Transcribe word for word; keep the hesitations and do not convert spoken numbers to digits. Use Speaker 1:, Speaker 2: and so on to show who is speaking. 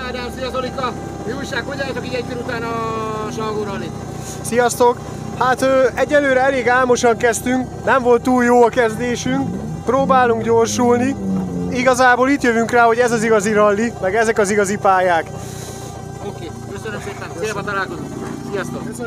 Speaker 1: Ádám, szia Zolika! Mi újság, hogy álltok így egy kör után a Salgó Rallyt?
Speaker 2: Sziasztok! Hát ö, egyelőre elég álmosan kezdtünk, nem volt túl jó a kezdésünk, próbálunk gyorsulni. Igazából itt jövünk rá, hogy ez az igazi rally, meg ezek az igazi pályák.
Speaker 1: Oké, köszönöm szépen, célba találkozunk. Sziasztok!